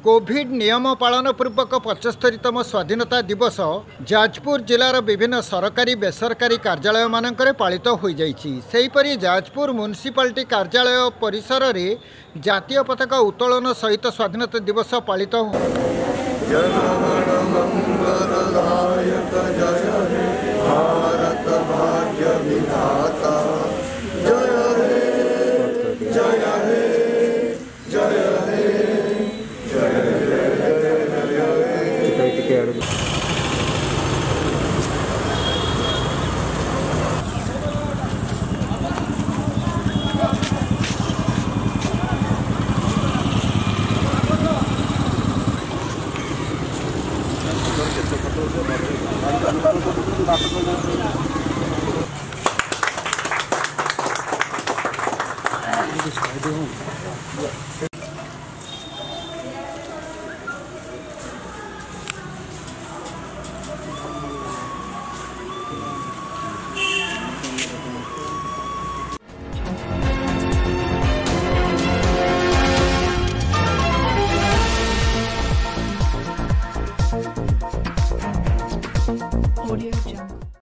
Covid नियम पालन पूर्वक 75तम स्वाधीनता दिवस जाजपुर जिलार विभिन्न सरकारी बेसरकारी कार्यालय मानकरे पालित हो जाइछि। जाजपुर म्युनिसिपालिटी कार्यालय परिसर रे जातीय पताका उत्तोलन सहित स्वाधीनता दिवस पालित हो।